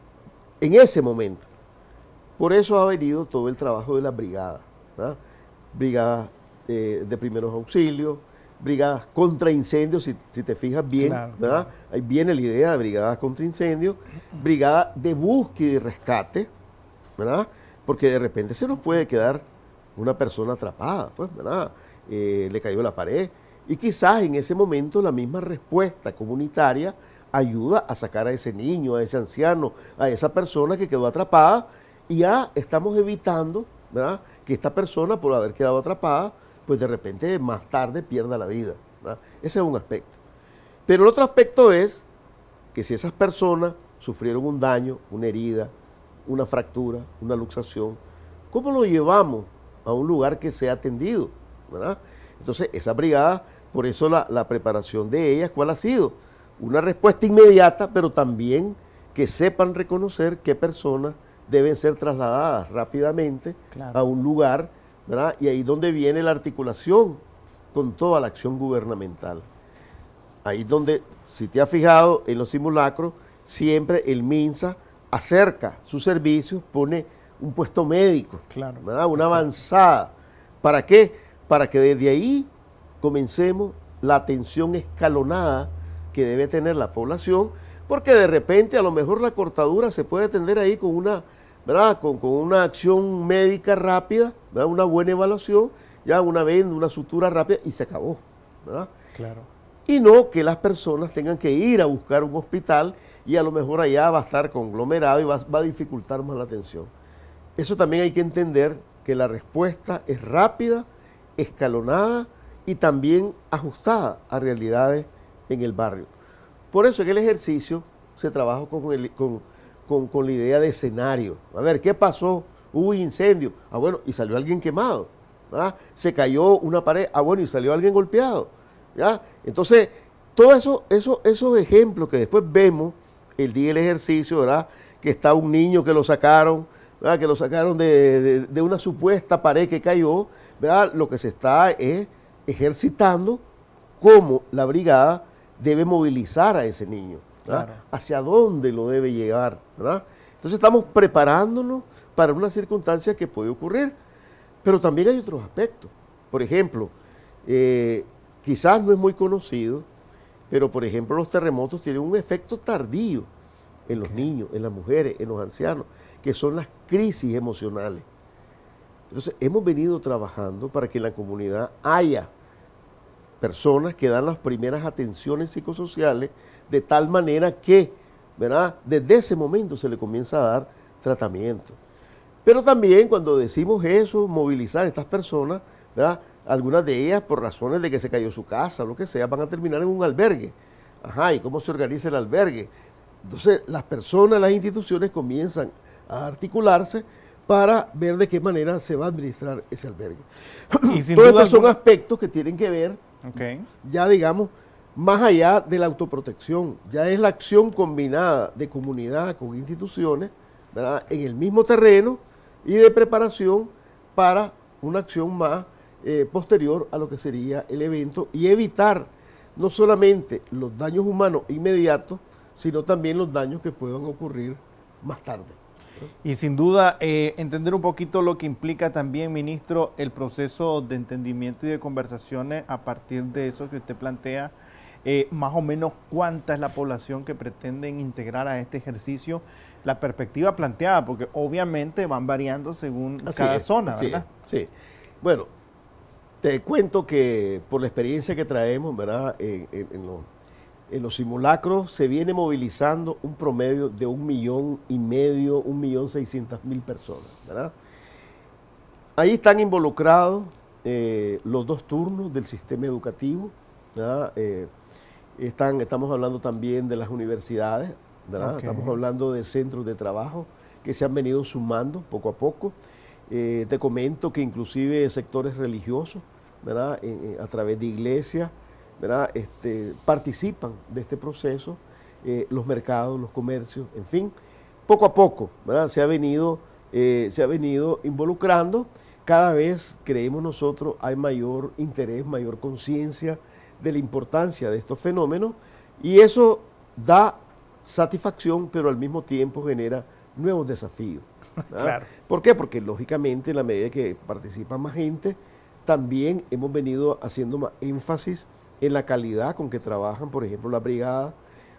en ese momento. Por eso ha venido todo el trabajo de las brigadas, ¿verdad? Brigadas eh, de primeros auxilios, brigadas contra incendios, si, si te fijas bien, claro, ¿verdad? Claro. Ahí viene la idea de brigadas contra incendios, brigada de búsqueda y rescate, ¿verdad? Porque de repente se nos puede quedar una persona atrapada, pues, ¿verdad? Eh, le cayó la pared, y quizás en ese momento la misma respuesta comunitaria ayuda a sacar a ese niño, a ese anciano, a esa persona que quedó atrapada, y ya estamos evitando, ¿verdad?, que esta persona, por haber quedado atrapada, pues de repente más tarde pierda la vida, ¿verdad? Ese es un aspecto. Pero el otro aspecto es que si esas personas sufrieron un daño, una herida, una fractura, una luxación, ¿cómo lo llevamos a un lugar que sea atendido, ¿verdad? Entonces, esa brigada, por eso la, la preparación de ellas, ¿cuál ha sido? Una respuesta inmediata, pero también que sepan reconocer qué personas deben ser trasladadas rápidamente, claro, a un lugar, ¿verdad? Y ahí es donde viene la articulación con toda la acción gubernamental. Ahí es donde, si te has fijado en los simulacros, siempre el MINSA acerca sus servicios, pone un puesto médico, claro, ¿verdad?, una exacto, avanzada. ¿Para qué? Para que desde ahí comencemos la atención escalonada que debe tener la población, porque de repente a lo mejor la cortadura se puede atender ahí con una, ¿verdad?, con, con una acción médica rápida, ¿verdad?, una buena evaluación, ya una venda, una sutura rápida y se acabó, ¿verdad? Claro. y no que las personas tengan que ir a buscar un hospital y a lo mejor allá va a estar conglomerado y va, va a dificultar más la atención. Eso también hay que entender que la respuesta es rápida, escalonada y también ajustada a realidades en el barrio. Por eso en el ejercicio se trabaja con, el, con, con, con la idea de escenario. A ver, ¿qué pasó? Hubo un incendio. Ah, bueno, y salió alguien quemado. ¿Ah? Se cayó una pared. Ah, bueno, y salió alguien golpeado. ¿Ya? Entonces, todos eso, eso, esos ejemplos que después vemos el día del ejercicio, ¿verdad? Que está un niño que lo sacaron, ¿verdad? Que lo sacaron de, de, de una supuesta pared que cayó, ¿verdad? Lo que se está es ejercitando cómo la brigada debe movilizar a ese niño, ¿verdad? Claro. Hacia dónde lo debe llevar, ¿verdad? Entonces estamos preparándonos para una circunstancia que puede ocurrir, pero también hay otros aspectos. Por ejemplo, eh, quizás no es muy conocido, pero por ejemplo los terremotos tienen un efecto tardío en los okay. niños, en las mujeres, en los ancianos, que son las crisis emocionales. Entonces hemos venido trabajando para que en la comunidad haya personas que dan las primeras atenciones psicosociales de tal manera que, ¿verdad?, desde ese momento se le comienza a dar tratamiento. Pero también cuando decimos eso, movilizar a estas personas, ¿verdad?, algunas de ellas por razones de que se cayó su casa, lo que sea, van a terminar en un albergue. Ajá, ¿y cómo se organiza el albergue? Entonces, las personas, las instituciones comienzan a articularse para ver de qué manera se va a administrar ese albergue. Y sin Todos estos son aspectos que tienen que ver, okay. ya digamos, más allá de la autoprotección. Ya es la acción combinada de comunidad con instituciones, ¿verdad?, en el mismo terreno y de preparación para una acción más Eh, posterior a lo que sería el evento y evitar no solamente los daños humanos inmediatos, sino también los daños que puedan ocurrir más tarde. Y sin duda, eh, entender un poquito lo que implica también, ministro, el proceso de entendimiento y de conversaciones a partir de eso que usted plantea, eh, más o menos cuánta es la población que pretenden integrar a este ejercicio, la perspectiva planteada, porque obviamente van variando según así cada es, zona, ¿verdad? Es, sí, bueno, te cuento que por la experiencia que traemos, ¿verdad?, en, en, en, los, en los simulacros se viene movilizando un promedio de un millón y medio, un millón seiscientas mil personas, ¿verdad? Ahí están involucrados eh, los dos turnos del sistema educativo, ¿verdad? Eh, están, estamos hablando también de las universidades, ¿verdad? Okay. Estamos hablando de centros de trabajo que se han venido sumando poco a poco. Eh, te comento que inclusive sectores religiosos, ¿verdad?, eh, a través de iglesias, ¿verdad?, este, participan de este proceso, eh, los mercados, los comercios, en fin, poco a poco, ¿verdad?, se ha venido, eh, se ha venido involucrando. Cada vez, creemos nosotros, hay mayor interés, mayor conciencia de la importancia de estos fenómenos y eso da satisfacción, pero al mismo tiempo genera nuevos desafíos. Claro. ¿Por qué? Porque lógicamente en la medida que participa más gente, también hemos venido haciendo más énfasis en la calidad con que trabajan, por ejemplo, la brigada,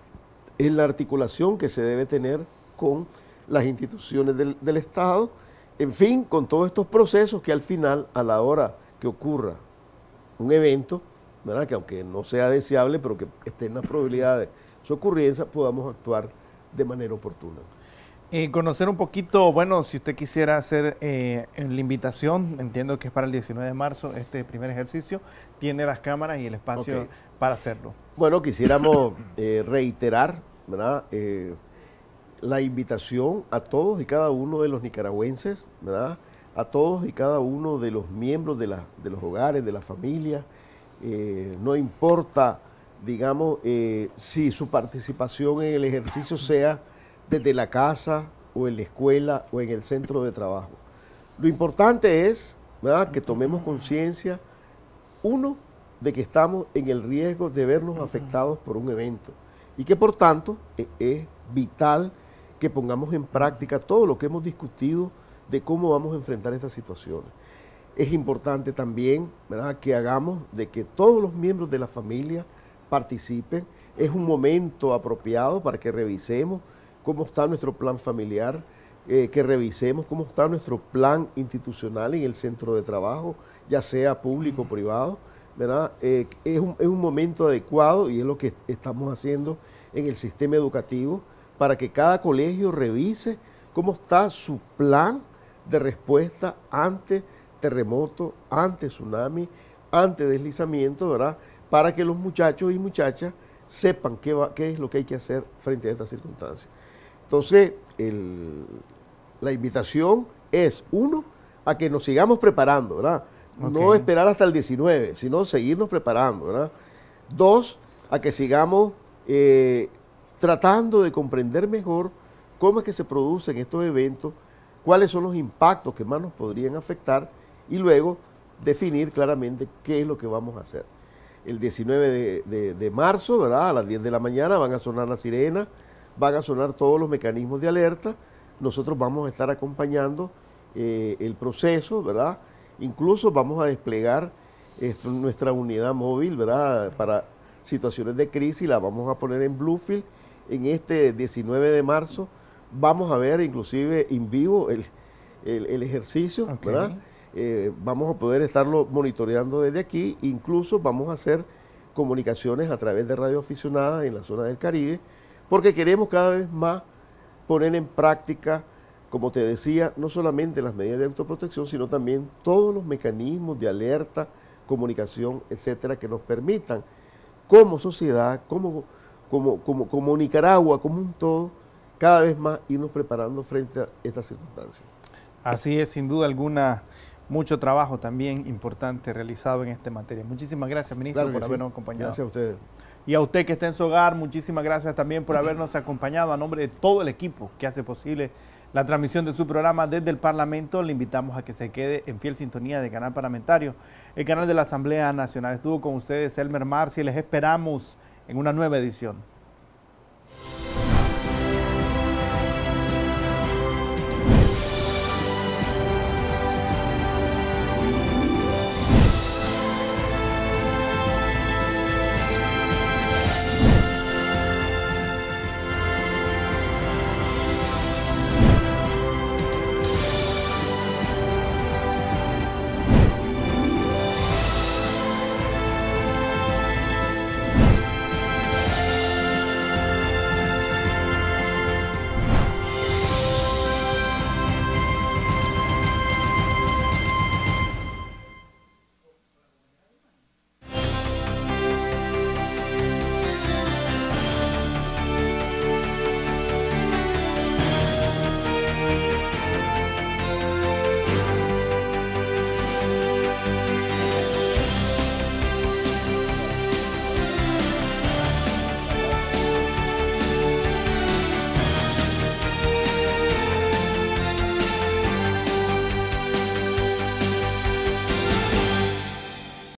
en la articulación que se debe tener con las instituciones del, del Estado, en fin, con todos estos procesos que al final, a la hora que ocurra un evento, ¿verdad?, que aunque no sea deseable, pero que esté en la probabilidad de su ocurrencia, podamos actuar de manera oportuna. Eh, conocer un poquito, bueno, si usted quisiera hacer eh, la invitación, entiendo que es para el diecinueve de marzo, este primer ejercicio, tiene las cámaras y el espacio okay. para hacerlo. Bueno, quisiéramos eh, reiterar, ¿verdad?, eh, la invitación a todos y cada uno de los nicaragüenses, ¿verdad?, a todos y cada uno de los miembros de, la, de los hogares, de la familia, eh, no importa, digamos, eh, si su participación en el ejercicio sea desde la casa o en la escuela o en el centro de trabajo. Lo importante es, ¿verdad?, que tomemos conciencia, uno, de que estamos en el riesgo de vernos afectados por un evento y que por tanto es, es vital que pongamos en práctica todo lo que hemos discutido de cómo vamos a enfrentar estas situaciones. Es importante también, ¿verdad?, que hagamos de que todos los miembros de la familia participen. Es un momento apropiado para que revisemos cómo está nuestro plan familiar, eh, que revisemos cómo está nuestro plan institucional en el centro de trabajo, ya sea público o privado, ¿verdad? Eh, es, un, es un momento adecuado y es lo que estamos haciendo en el sistema educativo para que cada colegio revise cómo está su plan de respuesta ante terremoto, ante tsunami, ante deslizamiento, ¿verdad? Para que los muchachos y muchachas sepan qué, va, qué es lo que hay que hacer frente a estas circunstancias. Entonces, el, la invitación es, uno, a que nos sigamos preparando, ¿verdad? Okay. No esperar hasta el diecinueve, sino seguirnos preparando, ¿verdad? Dos, a que sigamos eh, tratando de comprender mejor cómo es que se producen estos eventos, cuáles son los impactos que más nos podrían afectar y luego definir claramente qué es lo que vamos a hacer. El diecinueve de, de, de marzo, ¿verdad? A las diez de la mañana van a sonar las sirenas, van a sonar todos los mecanismos de alerta, nosotros vamos a estar acompañando eh, el proceso, ¿verdad? Incluso vamos a desplegar eh, nuestra unidad móvil, ¿verdad? Para situaciones de crisis, la vamos a poner en Bluefield en este diecinueve de marzo, vamos a ver inclusive en vivo el, el, el ejercicio, okay. ¿verdad? Eh, vamos a poder estarlo monitoreando desde aquí, incluso vamos a hacer comunicaciones a través de radioaficionadas en la zona del Caribe, porque queremos cada vez más poner en práctica, como te decía, no solamente las medidas de autoprotección, sino también todos los mecanismos de alerta, comunicación, etcétera, que nos permitan como sociedad, como, como, como, como Nicaragua, como un todo, cada vez más irnos preparando frente a estas circunstancias. Así es, sin duda alguna, mucho trabajo también importante realizado en esta materia. Muchísimas gracias, ministro, claro por sí. habernos acompañado. Gracias a ustedes. Y a usted que está en su hogar, muchísimas gracias también por habernos acompañado a nombre de todo el equipo que hace posible la transmisión de su programa desde el Parlamento. Le invitamos a que se quede en fiel sintonía del canal parlamentario, el canal de la Asamblea Nacional. Estuvo con ustedes Elmer Marci y les esperamos en una nueva edición.